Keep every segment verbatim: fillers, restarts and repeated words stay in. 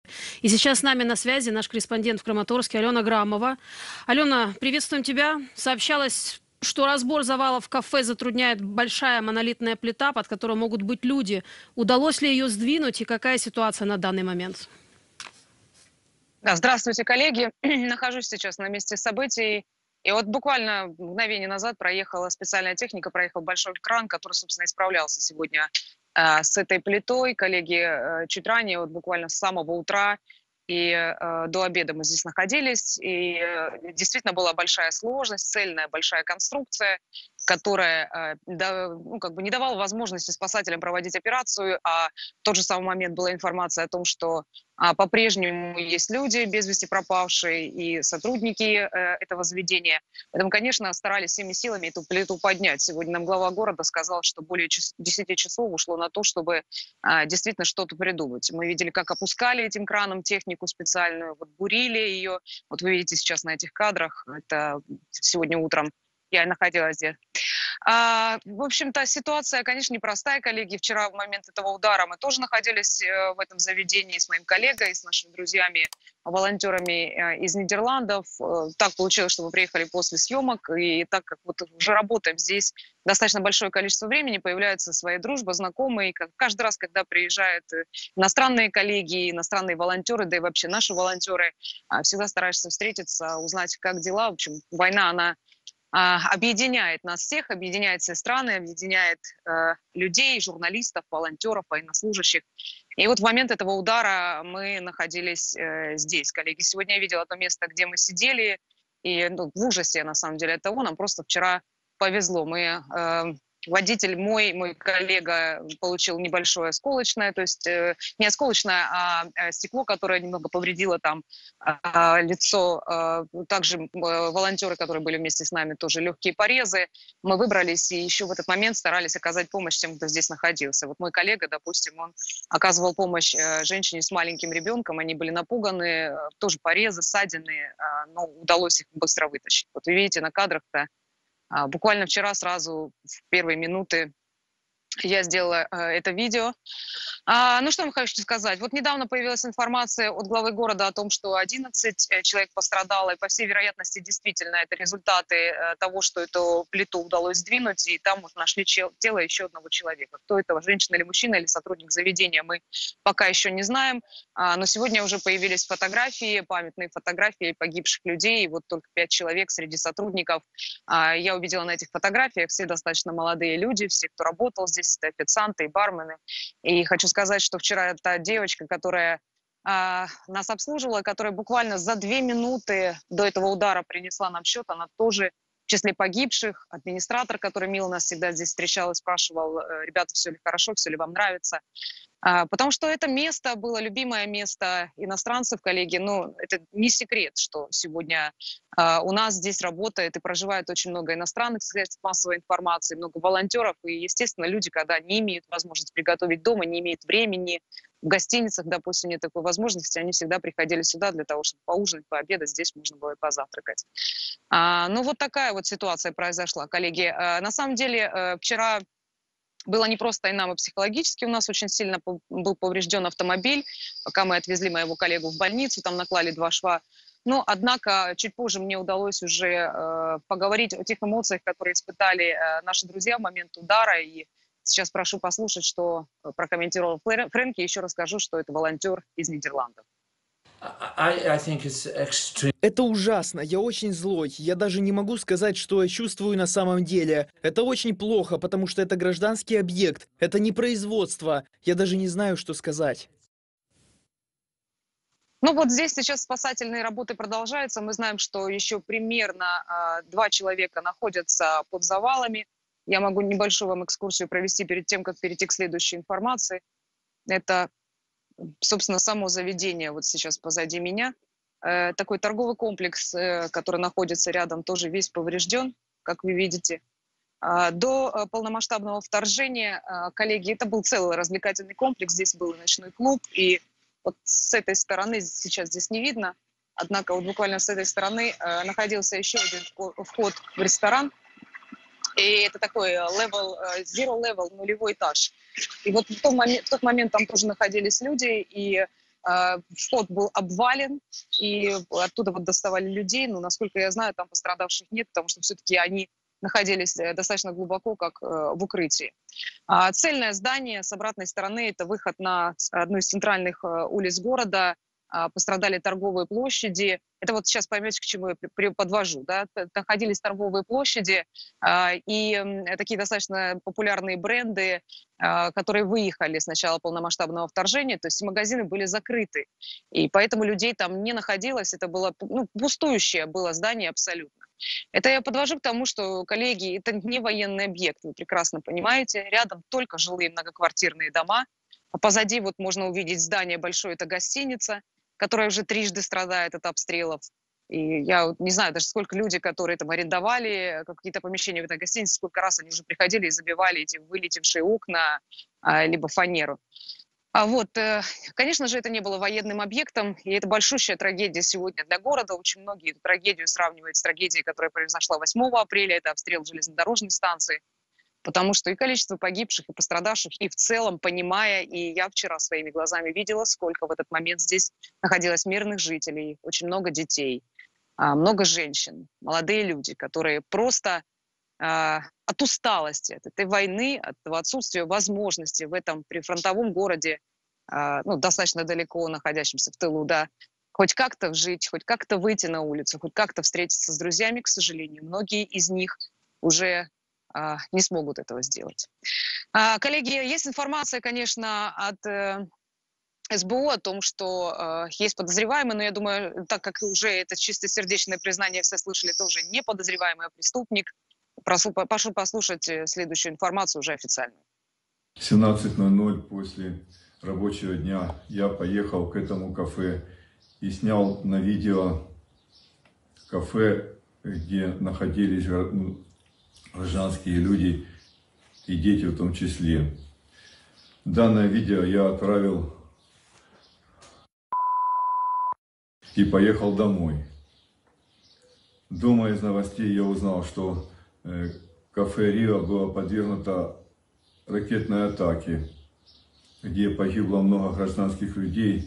И сейчас с нами на связи наш корреспондент в Краматорске Алена Грамова. Алена, приветствуем тебя. Сообщалось, что разбор завалов в кафе затрудняет большая монолитная плита, под которой могут быть люди. Удалось ли ее сдвинуть и какая ситуация на данный момент? Да, здравствуйте, коллеги. Нахожусь сейчас на месте событий. И вот буквально мгновение назад проехала специальная техника, проехал большой кран, который, собственно, исправлялся сегодня э, с этой плитой. Коллеги э, чуть ранее, вот буквально с самого утра и э, до обеда мы здесь находились. И э, действительно была большая сложность, цельная большая конструкция, которая э, да, ну, как бы не давала возможности спасателям проводить операцию. А в тот же самый момент была информация о том, что а, по-прежнему есть люди, без вести пропавшие, и сотрудники э, этого заведения. Поэтому, конечно, старались всеми силами эту плиту поднять. Сегодня нам глава города сказал, что более десяти часов ушло на то, чтобы а, действительно что-то придумать. Мы видели, как опускали этим краном технику специальную, вот бурили ее. Вот вы видите сейчас на этих кадрах, это сегодня утром я находилась здесь. А, в общем-то, ситуация, конечно, непростая, коллеги. Вчера в момент этого удара мы тоже находились э, в этом заведении с моим коллегой, с нашими друзьями, волонтерами э, из Нидерландов. Э, так получилось, что мы приехали после съемок, и так как вот уже работаем здесь достаточно большое количество времени, появляется своя дружба, знакомые. Как каждый раз, когда приезжают э, иностранные коллеги, иностранные волонтеры, да и вообще наши волонтеры, э, всегда стараешься встретиться, узнать, как дела. В общем, война, она а, объединяет нас всех, объединяет все страны, объединяет э, людей, журналистов, волонтеров, военнослужащих. И вот в момент этого удара мы находились э, здесь, коллеги. Сегодня я видела то место, где мы сидели, и ну, в ужасе, на самом деле, от того, нам просто вчера повезло. Мы... Э, Водитель мой, мой коллега получил небольшое осколочное, то есть э, не осколочное, а э, стекло, которое немного повредило там э, лицо. Э, также э, волонтеры, которые были вместе с нами, тоже легкие порезы. Мы выбрались и еще в этот момент старались оказать помощь тем, кто здесь находился. Вот мой коллега, допустим, он оказывал помощь э, женщине с маленьким ребенком, они были напуганы, э, тоже порезы, ссадины, э, но удалось их быстро вытащить. Вот вы видите на кадрах-то, а, буквально вчера сразу в первые минуты я сделала э, это видео. А, ну, что я хочу сказать. Вот недавно появилась информация от главы города о том, что одиннадцать человек пострадало, и по всей вероятности действительно это результаты э, того, что эту плиту удалось сдвинуть, и там вот нашли чел- тело еще одного человека. Кто это, женщина или мужчина, или сотрудник заведения, мы пока еще не знаем. А, но сегодня уже появились фотографии, памятные фотографии погибших людей, и вот только пять человек среди сотрудников. А, я увидела на этих фотографиях, все достаточно молодые люди, все, кто работал здесь, это официанты и бармены. И хочу сказать, что вчера та девочка, которая а, нас обслуживала, которая буквально за две минуты до этого удара принесла нам счет, она тоже в числе погибших. Администратор, который мило нас всегда здесь встречал и спрашивал: ребята, все ли хорошо, все ли вам нравится. А, потому что это место было любимое место иностранцев, коллеги. Ну, это не секрет, что сегодня а, у нас здесь работает и проживает очень много иностранных средств массовой информации, много волонтеров. И, естественно, люди, когда не имеют возможности приготовить дома, не имеют времени, в гостиницах, допустим, нет такой возможности, они всегда приходили сюда для того, чтобы поужинать, пообедать, здесь можно было и позавтракать. А, ну, вот такая вот ситуация произошла, коллеги. А, на самом деле, а, вчера было непросто и нам, и психологически. У нас очень сильно был поврежден автомобиль. Пока мы отвезли моего коллегу в больницу, там наклали два шва. Но, однако, чуть позже мне удалось уже э, поговорить о тех эмоциях, которые испытали э, наши друзья в момент удара. И сейчас прошу послушать, что прокомментировал Фрэнки. Еще расскажу, что это волонтер из Нидерландов. Это ужасно, я очень злой, я даже не могу сказать, что я чувствую на самом деле. Это очень плохо, потому что это гражданский объект, это не производство, я даже не знаю, что сказать. Ну вот здесь сейчас спасательные работы продолжаются. Мы знаем, что еще примерно э, два человека находятся под завалами. Я могу небольшую вам экскурсию провести перед тем, как перейти к следующей информации. Это, собственно, само заведение вот сейчас позади меня. Э, такой торговый комплекс, э, который находится рядом, тоже весь поврежден, как вы видите. Э, до э, полномасштабного вторжения, э, коллеги, это был целый развлекательный комплекс. Здесь был ночной клуб, и вот с этой стороны, сейчас здесь не видно, однако вот буквально с этой стороны э, находился еще один вход в ресторан. И это такой level, zero level, нулевой этаж. И вот в тот момент, в тот момент там тоже находились люди, и э, вход был обвален, и оттуда вот доставали людей. Но, насколько я знаю, там пострадавших нет, потому что все-таки они находились э, достаточно глубоко, как э, в укрытии. А цельное здание с обратной стороны – это выход на одну из центральных э, улиц города. А, пострадали торговые площади. Это вот сейчас поймете, к чему я при- при- подвожу. Да? Т- Находились торговые площади а, и м, такие достаточно популярные бренды, а, которые выехали с начала полномасштабного вторжения, то есть магазины были закрыты. И поэтому людей там не находилось. Это было ну, пустующее было здание абсолютно. Это я подвожу к тому, что, коллеги, это не военный объект, вы прекрасно понимаете. Рядом только жилые многоквартирные дома. А позади вот можно увидеть здание большое, это гостиница, которая уже трижды страдает от обстрелов. И я вот не знаю даже, сколько людей, которые там арендовали какие-то помещения в этой гостинице, сколько раз они уже приходили и забивали эти вылетевшие окна, а, либо фанеру. А вот, э, конечно же, это не было военным объектом, и это большущая трагедия сегодня для города. Очень многие эту трагедию сравнивают с трагедией, которая произошла восьмого апреля, это обстрел железнодорожной станции. Потому что и количество погибших, и пострадавших, и в целом, понимая, и я вчера своими глазами видела, сколько в этот момент здесь находилось мирных жителей, очень много детей, а, много женщин, молодые люди, которые просто а, от усталости, от этой войны, от этого отсутствия возможности в этом прифронтовом городе, а, ну, достаточно далеко находящемся в тылу, да, хоть как-то жить, хоть как-то выйти на улицу, хоть как-то встретиться с друзьями, к сожалению, многие из них уже а, не смогут этого сделать. А, коллеги, есть информация, конечно, от э, СБУ о том, что э, есть подозреваемый, но я думаю, так как уже это чистосердечное признание все слышали, это уже не подозреваемый, а преступник. Прошу, прошу послушать э, следующую информацию уже официальную. семнадцать ноль ноль после рабочего дня я поехал к этому кафе и снял на видео кафе, где находились ну, гражданские люди и дети в том числе. Данное видео я отправил и поехал домой. Дома из новостей я узнал, что э, кафе «Рио» было подвергнуто ракетной атаке, где погибло много гражданских людей.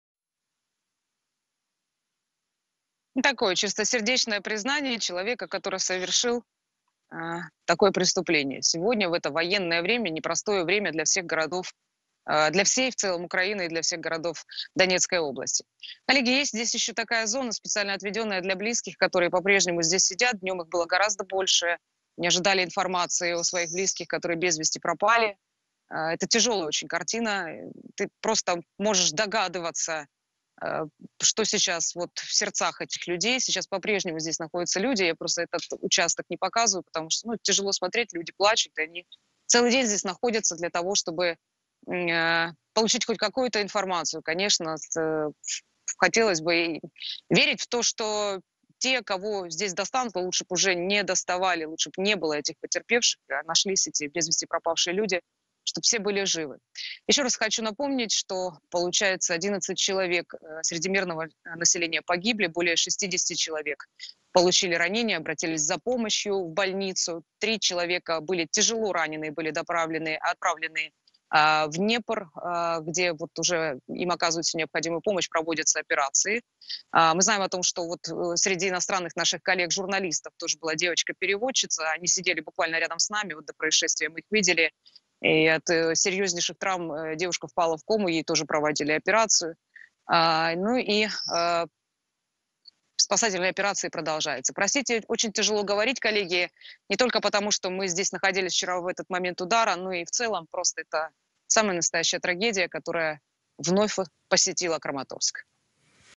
Такое чистосердечное признание человека, который совершил а, такое преступление. Сегодня в это военное время, непростое время для всех городов, а, для всей в целом Украины и для всех городов Донецкой области. Коллеги, есть здесь еще такая зона, специально отведенная для близких, которые по-прежнему здесь сидят. Днем их было гораздо больше. Не ожидали информации о своих близких, которые без вести пропали. А, это тяжелая очень картина. Ты просто можешь догадываться, а, что сейчас вот в сердцах этих людей. Сейчас по-прежнему здесь находятся люди. Я просто этот участок не показываю, потому что ну, тяжело смотреть, люди плачут, и они целый день здесь находятся для того, чтобы э, получить хоть какую-то информацию. Конечно, с, э, хотелось бы и верить в то, что те, кого здесь достанут, лучше бы уже не доставали, лучше бы не было этих потерпевших, а нашлись эти без вести пропавшие люди, чтобы все были живы. Еще раз хочу напомнить, что, получается, одиннадцать человек э, среди мирного населения погибли, более шестьдесят человек получили ранения, обратились за помощью в больницу. Три человека были тяжело ранены, были доправлены, отправлены а, в Днепр, а, где вот уже им оказывается необходимую помощь, проводятся операции. А, мы знаем о том, что вот э, среди иностранных наших коллег-журналистов тоже была девочка-переводчица. Они сидели буквально рядом с нами, вот до происшествия мы их видели. И от э, серьезнейших травм э, девушка впала в кому, ей тоже проводили операцию. А, ну и э, спасательные операции продолжаются. Простите, очень тяжело говорить, коллеги, не только потому, что мы здесь находились вчера в этот момент удара, но и в целом просто это самая настоящая трагедия, которая вновь посетила Краматорск.